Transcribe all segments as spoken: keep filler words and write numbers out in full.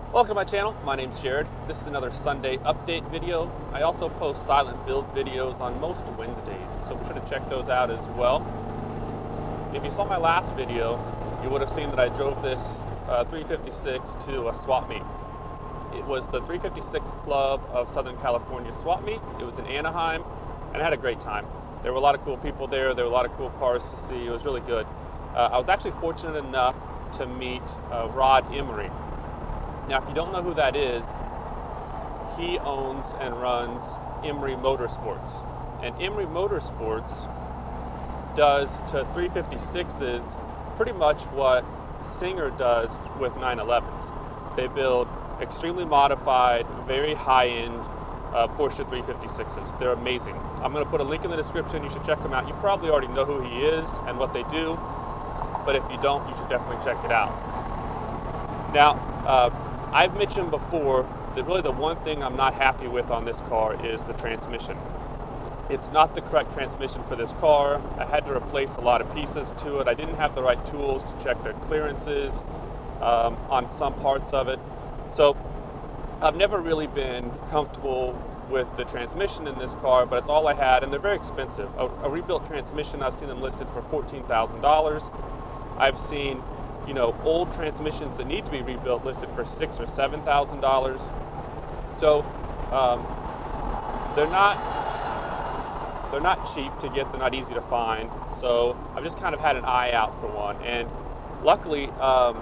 Welcome to my channel. My name's Jared. This is another Sunday update video. I also post silent build videos on most Wednesdays, so be sure to check those out as well. If you saw my last video, you would have seen that I drove this uh, three fifty-six to a swap meet. It was the three fifty-six Club of Southern California swap meet. It was in Anaheim, and I had a great time. There were a lot of cool people there. There were a lot of cool cars to see. It was really good. Uh, I was actually fortunate enough to meet uh, Rod Emery. Now, if you don't know who that is, he owns and runs Emery Motorsports. And Emery Motorsports does to three fifty-sixes pretty much what Singer does with nine elevens. They build extremely modified, very high-end uh, Porsche three fifty-sixes. They're amazing. I'm going to put a link in the description. You should check them out. You probably already know who he is and what they do, but if you don't, you should definitely check it out. Now, uh, I've mentioned before that really the one thing I'm not happy with on this car is the transmission. It's not the correct transmission for this car. I had to replace a lot of pieces to it. I didn't have the right tools to check the clearances um, on some parts of it. So I've never really been comfortable with the transmission in this car, but it's all I had, and they're very expensive. A, a rebuilt transmission, I've seen them listed for fourteen thousand dollars. I've seen you know, old transmissions that need to be rebuilt listed for six or seven thousand dollars. So um, they're not they're not cheap to get. They're not easy to find. So I've just kind of had an eye out for one, and luckily, um,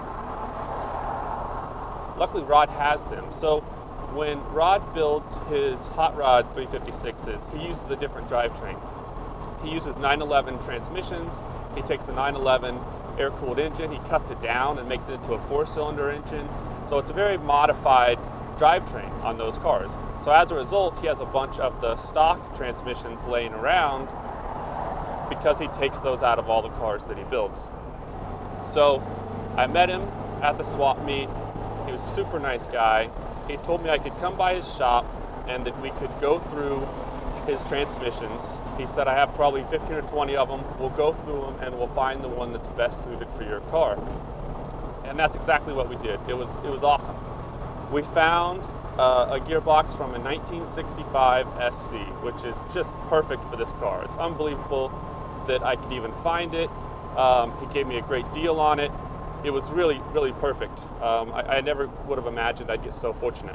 luckily Rod has them. So when Rod builds his hot rod three fifty-sixes, he uses a different drivetrain. He uses nine eleven transmissions. He takes the nine eleven air-cooled engine, he cuts it down and makes it into a four-cylinder engine. So it's a very modified drivetrain on those cars. So as a result, he has a bunch of the stock transmissions laying around because he takes those out of all the cars that he builds. So I met him at the swap meet. He was a super nice guy. He told me I could come by his shop and that we could go through his transmissions. He said, I have probably fifteen or twenty of them. We'll go through them and we'll find the one that's best suited for your car. And that's exactly what we did. It was, it was awesome. We found uh, a gearbox from a nineteen sixty-five S C, which is just perfect for this car. It's unbelievable that I could even find it. Um, he gave me a great deal on it. It was really, really perfect. Um, I, I never would have imagined I'd get so fortunate.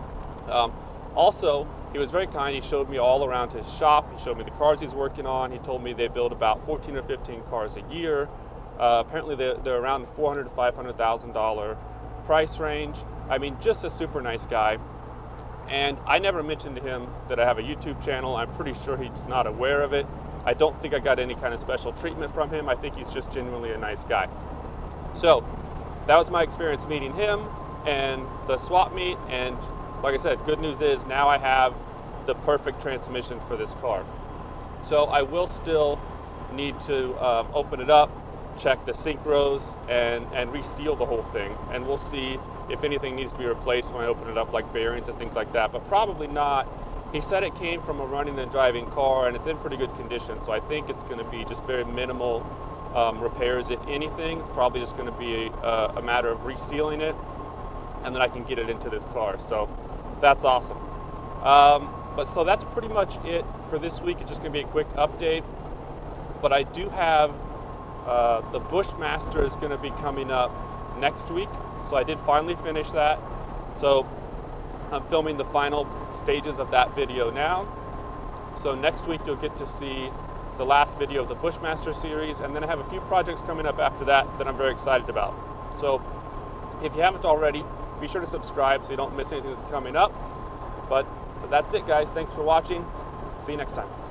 Um, Also, he was very kind. He showed me all around his shop. He showed me the cars he's working on. He told me they build about fourteen or fifteen cars a year. Uh, apparently, they're, they're around the four hundred thousand to five hundred thousand dollar price range. I mean, just a super nice guy. And I never mentioned to him that I have a YouTube channel. I'm pretty sure he's not aware of it. I don't think I got any kind of special treatment from him. I think he's just genuinely a nice guy. So that was my experience meeting him and the swap meet. And like I said, good news is now I have the perfect transmission for this car. So I will still need to um, open it up, check the synchros, and, and reseal the whole thing. And we'll see if anything needs to be replaced when I open it up, like bearings and things like that, but probably not. He said it came from a running and driving car, and it's in pretty good condition, so I think it's going to be just very minimal um, repairs. If anything, probably just going to be a, a matter of resealing it, and then I can get it into this car. So that's awesome. Um, but so that's pretty much it for this week. It's just going to be a quick update. But I do have uh, the Bushmaster is going to be coming up next week. So I did finally finish that. So I'm filming the final stages of that video now. So next week you'll get to see the last video of the Bushmaster series. And then I have a few projects coming up after that that I'm very excited about. So if you haven't already, be sure to subscribe so you don't miss anything that's coming up. But, but that's it, guys. Thanks for watching. See you next time.